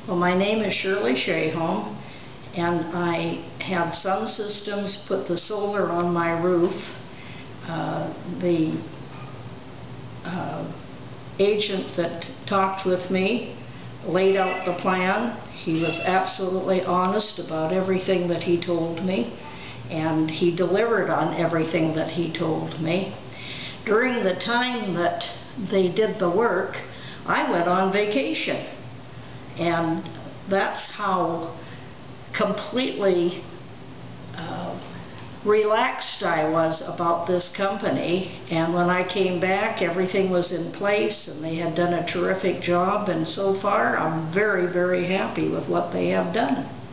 Well, my name is Shirley Shahom, and I had SunSystems put the solar on my roof. The agent that talked with me laid out the plan. He was absolutely honest about everything that he told me, and he delivered on everything that he told me. During the time that they did the work, I went on vacation, and that's how completely relaxed I was about this company. And when I came back, everything was in place and they had done a terrific job, and so far I'm very, very happy with what they have done.